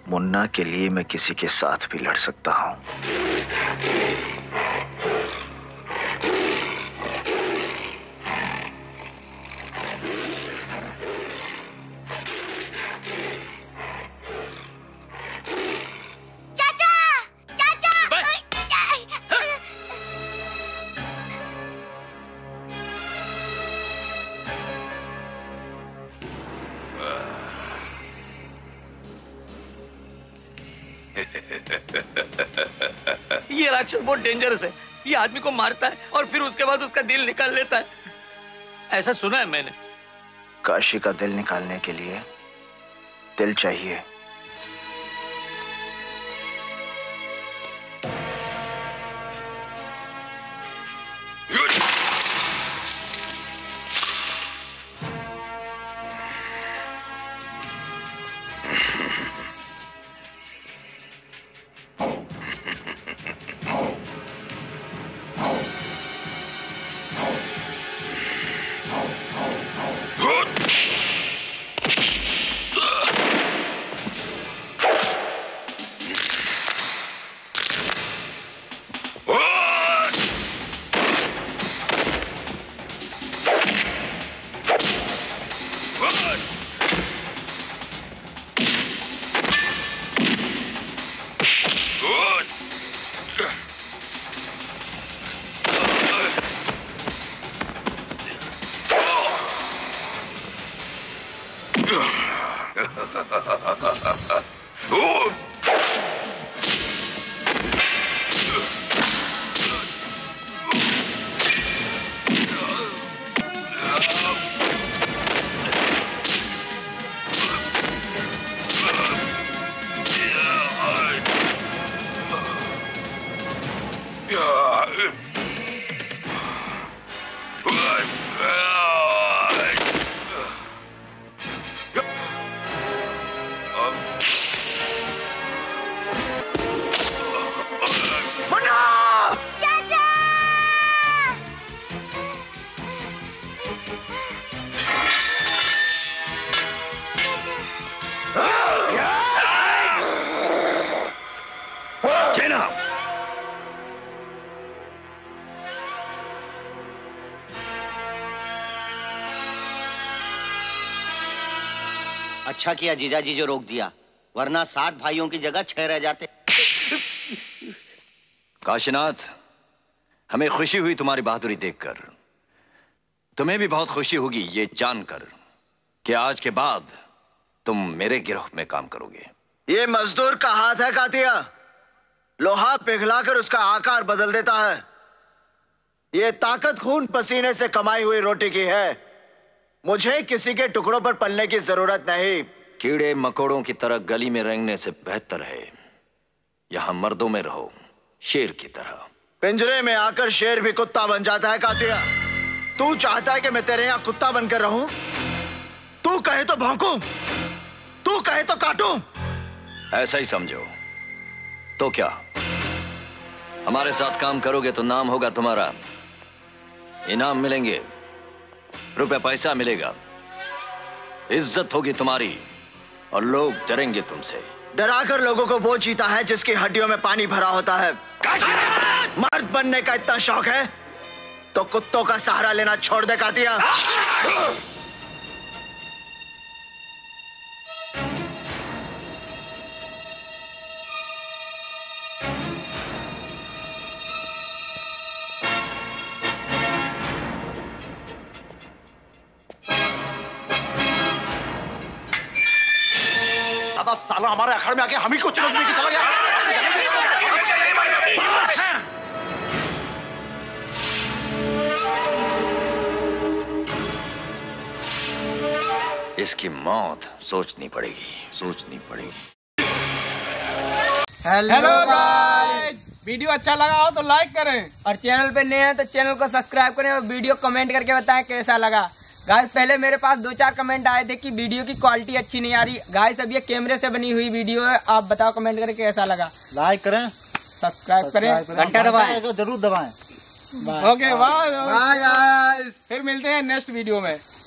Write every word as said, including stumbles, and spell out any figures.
मुन्ना के लिए मैं किसी के साथ भी लड़ सकता हूं। चाचा, चाचा। ये राक्षस बहुत डेंजरस है। ये आदमी को मारता है और फिर उसके बाद उसका दिल निकाल लेता है, ऐसा सुना है मैंने। काशी का दिल निकालने के लिए दिल चाहिए। अच्छा किया जीजाजी जो रोक दिया, वरना सात भाइयों की जगह छह रह जाते। काशीनाथ, हमें खुशी हुई तुम्हारी बहादुरी देखकर। तुम्हें भी बहुत खुशी होगी ये जानकर कि आज के बाद तुम मेरे गिरोह में काम करोगे। ये मजदूर का हाथ है कातिया, लोहा पिघलाकर उसका आकार बदल देता है। ये ताकत खून पसीने से कमाई हुई रोटी की है। मुझे किसी के टुकड़ों पर पलने की जरूरत नहीं। कीड़े मकोड़ों की तरह गली में रेंगने से बेहतर है यहां मर्दों में रहो, शेर की तरह। पिंजरे में आकर शेर भी कुत्ता बन जाता है कातिया। तू चाहता है कि मैं तेरे यहां कुत्ता बनकर रहूं? तू कहे तो भौंकूं, तू कहे तो काटूं। ऐसा ही समझो। तो क्या हमारे साथ काम करोगे तो नाम होगा तुम्हारा, इनाम मिलेंगे, रुपए पैसा मिलेगा, इज्जत होगी तुम्हारी और लोग डरेंगे तुमसे। डराकर लोगों को वो जीता है जिसकी हड्डियों में पानी भरा होता है। मर्द बनने का इतना शौक है तो कुत्तों का सहारा लेना छोड़ दे कातिया। साला हमारे अखाड़े में आके हम ही को चुनौती देके चला गया। इसकी मौत सोचनी पड़ेगी, सोचनी पड़ेगी। हेलो गाइस, वीडियो अच्छा लगा हो तो लाइक करें और चैनल पे नए हैं तो चैनल को सब्सक्राइब करें और वीडियो कमेंट करके बताएं कैसा लगा। गाइस पहले मेरे पास दो चार कमेंट आए थे कि वीडियो की क्वालिटी अच्छी नहीं आ रही। गाइस अब ये कैमरे से बनी हुई वीडियो है, आप बताओ कमेंट करके कैसा लगा। लाइक करें, सब्सक्राइब करें, घंटा दबाएं, जरूर दबाएं। ओके बाय बाय गाइस, फिर मिलते हैं नेक्स्ट वीडियो में।